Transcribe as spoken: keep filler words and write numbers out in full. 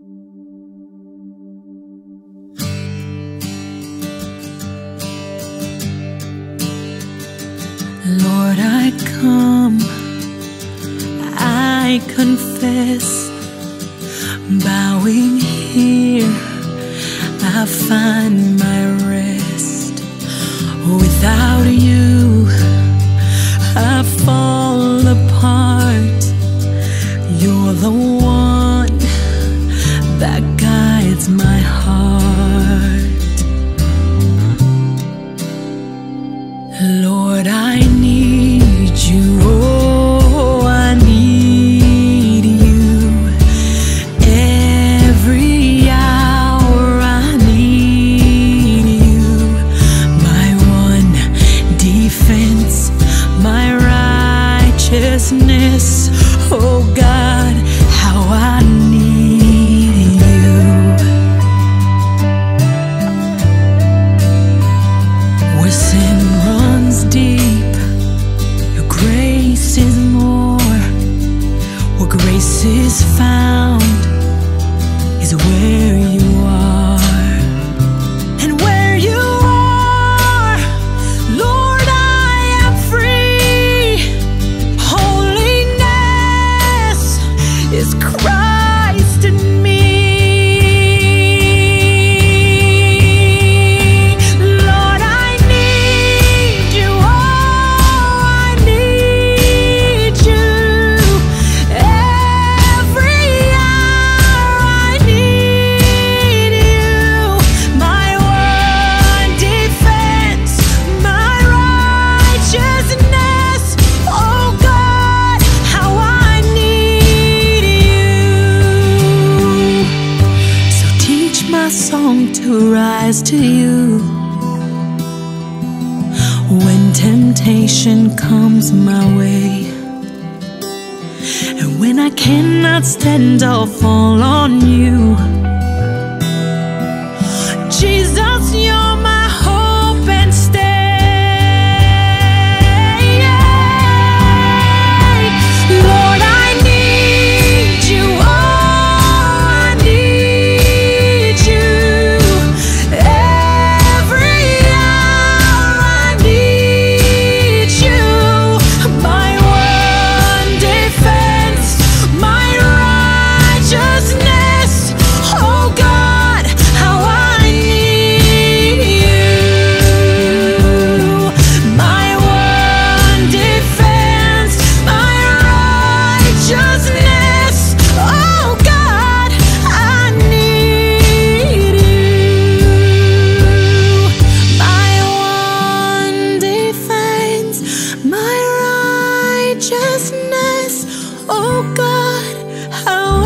Lord, I come, I confess, bowing here, I find my rest. Without you, I fall apart. You're the one that guides my heart. Lord, I need you, oh, I need you. Every hour I need you. My one defense, my righteousness, oh God, how I need you. Where sin runs deep, your grace is more. Where grace is found is where you are. And where you are, Lord, I am free. Holiness is Christ in me. Lord, I need you, oh, I need you. Every hour I need you. My one defense, my righteousness, oh God, how I need you. So teach my song to rise to you. When temptation comes my way, and when I cannot stand, I'll fall on you. Jesus, you're my hope and stay. Lord, I need you, oh, I need you. Every hour I need you. My one defense, my righteousness, oh God, how I need you. My one defense, my righteousness, oh God, I need you. My one defense, my righteousness, oh God, how